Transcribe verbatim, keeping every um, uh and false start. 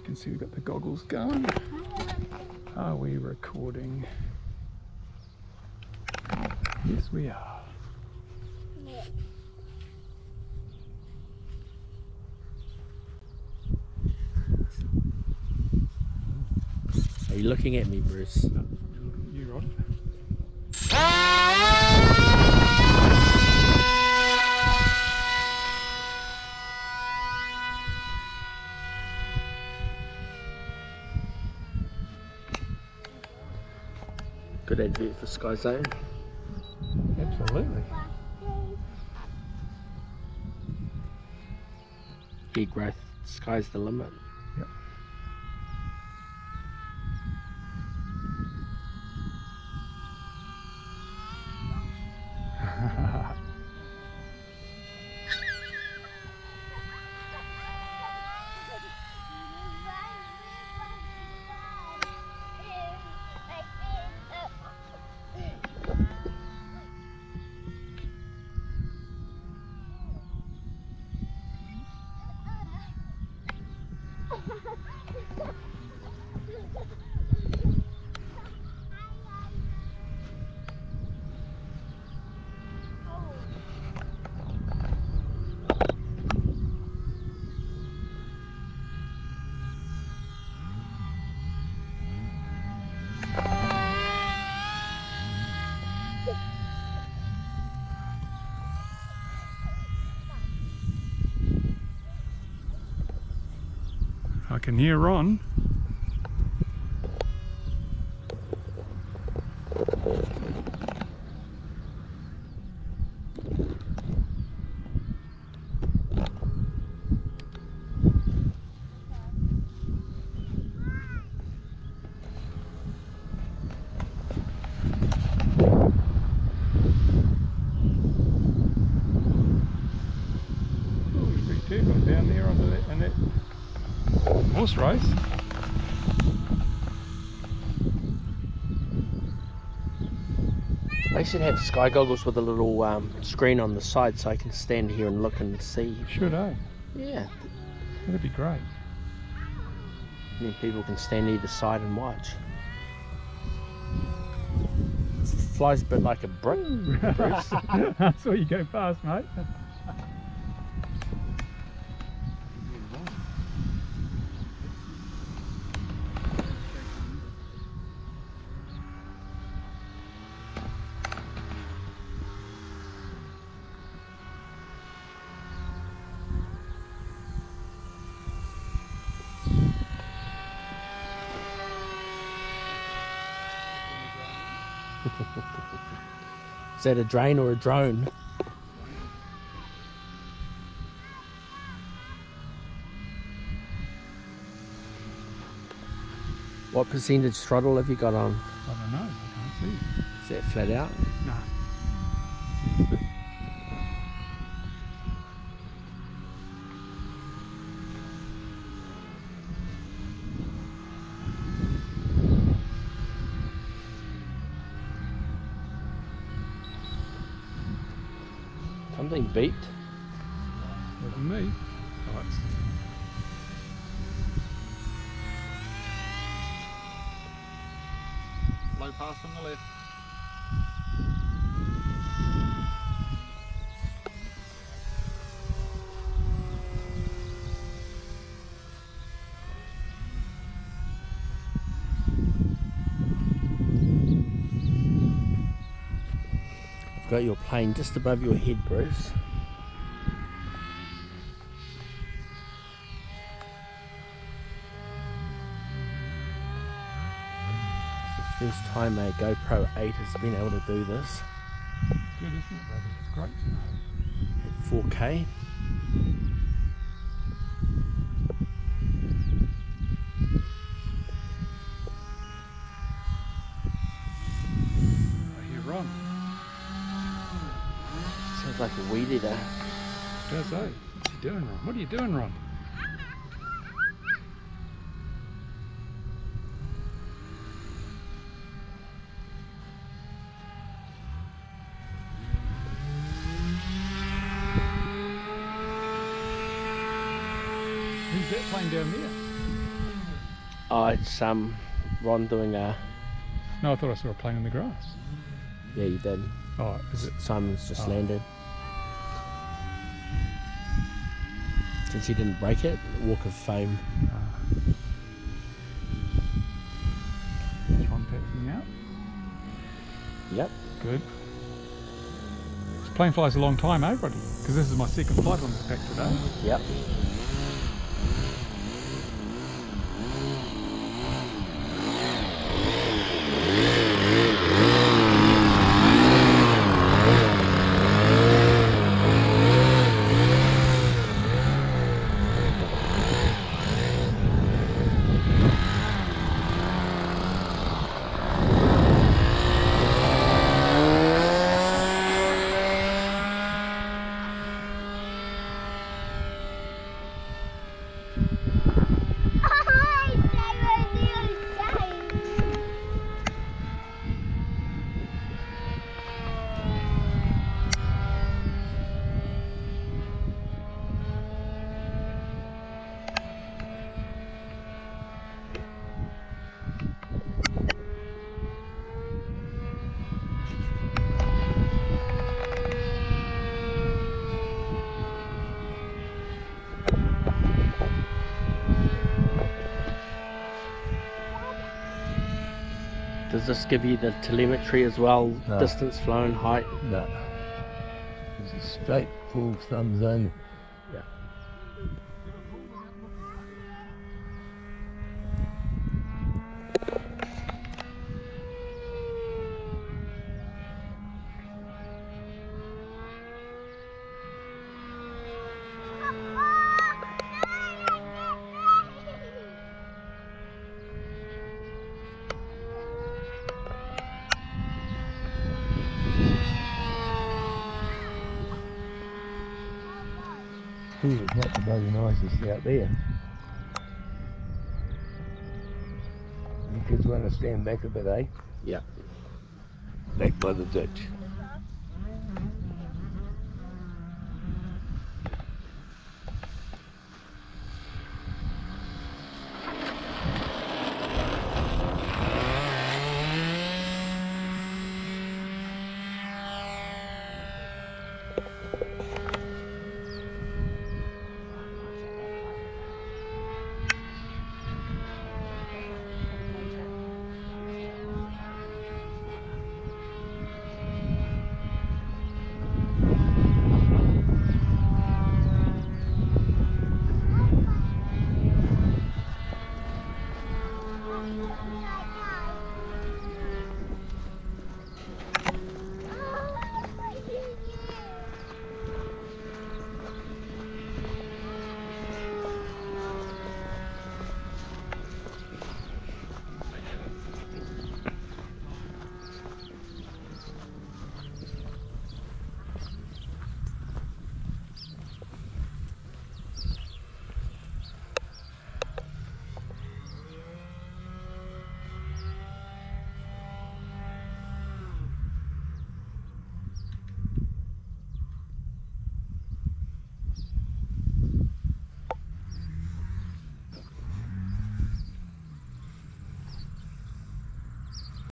can see we've got the goggles going. Are we recording? Yes, we are. Are you looking at me, Bruce? No, you Rod. Good advert for Sky Zone. Absolutely. Big growth, sky's the limit. Yep. I can hear Ron. Be careful down there under that, and that horse race. They should have sky goggles with a little um, screen on the side so I can stand here and look and see. Should eh? Yeah. That'd be great. And then people can stand either side and watch. Flies a bit like a brick, Bruce. I saw you go past, mate. Is that a drain or a drone? What percentage throttle have you got on? I don't know, I can't see. Is that flat out? No. Something beeped. Wasn't me. Oh, it's... Low pass on the left. I've got your plane just above your head, Bruce. It's the first time a GoPro eight has been able to do this Good, isn't it, brother? It's great to know. at four K. I hear Ron. Sounds like a weed eater. Does eh? What's he doing, Ron? What are you doing, Ron? Who's that plane down there? Oh, it's um, Ron doing a. No, I thought I saw a plane in the grass. Yeah, you did. Oh, is it? Simon's just Oh. landed. Since he didn't break it, walk of fame. Uh, is Ron pedaling out? Yep. Good. This plane flies a long time, eh, Roddy? Because this is my second flight on this pack today. Yep. Does this give you the telemetry as well? No. Distance flown, height? No. It's a straight full thumbs only. Yeah. Ooh, it's not the bloody nicest out there. You kids want to stand back a bit, eh? Yeah. Back by the ditch.